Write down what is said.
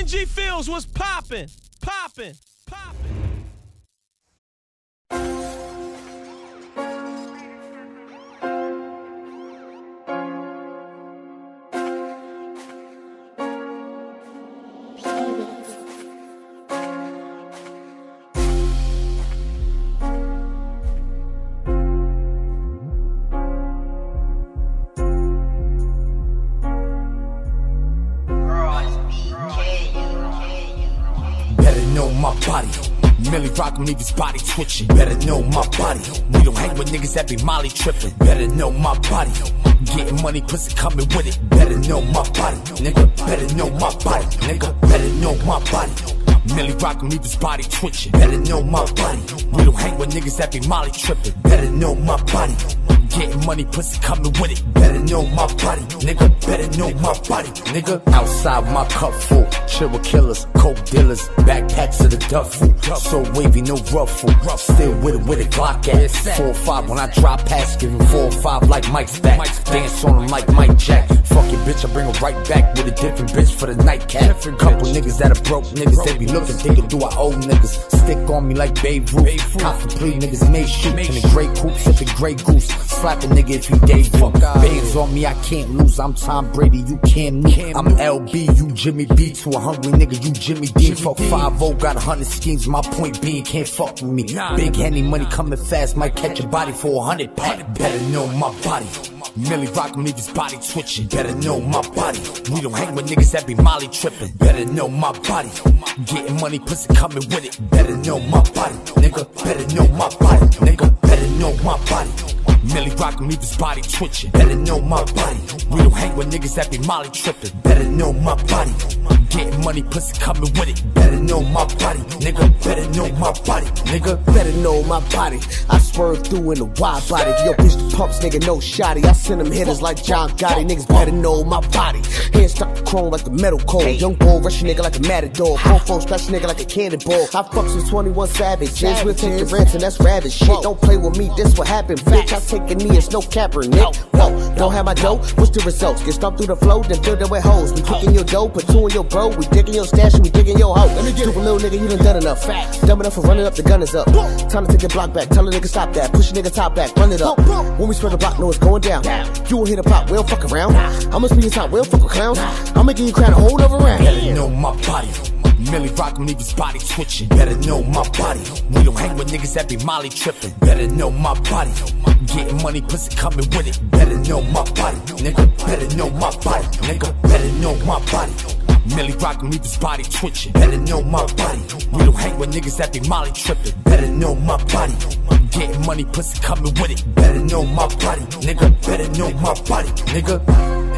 Benji Fields was popping. Better know my body. Millie rock leave his body twitching. Better know my body. We don't hang with niggas that be Molly tripping. Better know my body. Getting money, pussy coming with it. Better know my body, nigga. Better know my body, nigga. Better know my body. Millie rock leave his body twitching. Better know my body. We don't hang with niggas that be Molly tripping. Better know my body. Getting money, pussy coming with it. Better know my body, nigga. Better know my body, nigga. Outside my cup full, chill with killers, coke dealers, backpacks of the duffel. So wavy, no ruffle. Still with a Glock at 4 or 5 when I drop past, giving 4 or 5 like Mike's back. Dance on him like Mike Jack. Fuck your bitch, I bring her right back with a different bitch for the nightcap. Couple niggas that are broke niggas, they be looking, thinking, do I owe niggas? Stick on me like Babe Ruth. Cop complete niggas made shoot in the Grey Coupe, sipping Grey Goose. Slap a nigga if he debut. Bands on me, I can't lose. I'm Tom Brady, you can't me. I'm LB, you Jimmy B. To a hungry nigga, you Jimmy D. Fuck 5-0, got 100 schemes. My point being, can't fuck with me. Big Henny money coming fast, might catch a body for 100 pack. Better know my body. Millie rock leave his body twitching. Better know my body. We don't hang with niggas that be Molly tripping. Better know my body. Getting money, pussy coming with it. Better know my body, nigga. Better know my body, nigga. Better know my body. Millie rock leave his body twitching. Better know my body. We don't hang with niggas that be Molly tripping. Better know my body. Getting money, pussy coming with it. Better know my body, nigga. Better know my body, nigga. Better know my body. I swerve through in a wide body. Yo, bitch, the pumps, nigga, no shotty. I send them hitters like John Gotti. Niggas better know my body. Hands stuck to chrome like the metal cold. Young bull, rush a nigga like a matador. Pro scratch a nigga like a cannonball. I fucks with 21 savages. We'll take the ransom, that's rabbit shit. Don't play with me, this what happened, bitch. I take a knee, it's no capper, Nick. Whoa, don't have my dough, what's the results? Get stumped through the flow, then fill it with hoes. We kicking your dough, put 2 in your bro. We digging your stash and we digging your hoe. Stupid little nigga, you done done enough. Dumb enough for running up, the gun is up. Time to take the block back, tell a nigga stop that. Push a nigga top back, run it up. When we spread the block, know it's going down. You will hit a pop, we don't fuck around. I must be your top, we don't fuck with clowns. I'm making you crown a whole other round. Better know my body. Millie rock leave his body twitching. Better know my body. We don't hang with niggas that be Molly tripping. Better know my body. Getting money, pussy coming with it. Better know my body, nigga. Better know my body, nigga. Better know my body. Millie rock leave his body twitching. Better know my body. We don't hang with niggas that be Molly tripping. Better know my body. Getting money, pussy coming with it. Better know my body, nigga. Better know my body, nigga.